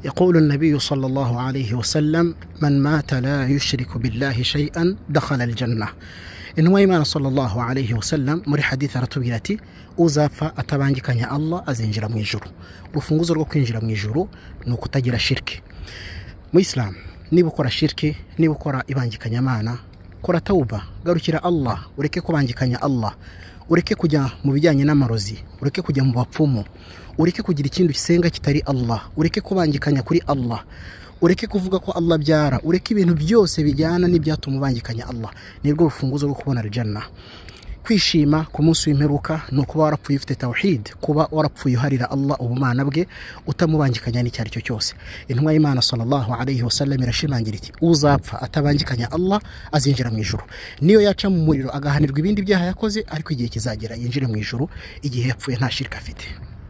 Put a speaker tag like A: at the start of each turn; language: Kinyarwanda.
A: يقول النبي صلى الله عليه وسلم: من مات لا يشرك بالله شيئا دخل الجنة. إنما إيمان صلى الله عليه وسلم muri hadith aratubwira ati uzapfa atabangikanya Allah azinjira mu ijuru. Urufunguzo rwo kwinjira mu ijuru ni ukutagira shirki. Mu Islam niba ukora shirki, niba ukora ibangikanyamana, kora tauba, garukira Allah, ureke kubangikanya Allah, ureke kujya mu bijyanye n'amarozi, ureke kujya mu bapfumu, ureke kugira ikintu kisenga kitari Allah, ureke kubangikanya kuri Allah, ureke kuvuga ko Allah byara, ureke ibintu byose bijyana n'ibyatuma ubangikanya Allah. Nibwo rufunguzo rwo kubona aljanna. Kwishima ku munsi w'imperuka ni ukuba warapfuye ufite tawhid, kuba warapfuye uharira Allah ubumana bwe utamubangikanya n'icyari cyo cyose. Intumwa y'Imana sallallahu alayhi wasallam irashimangira iti uzapfa atabangikanya Allah azinjira mu ijuru. Niyo yaca mu muriro agahanirwa ibindi byaha yakoze, ariko igihe kizagera yinjire mu ijuru, igihe yapfuye nta shirka afite.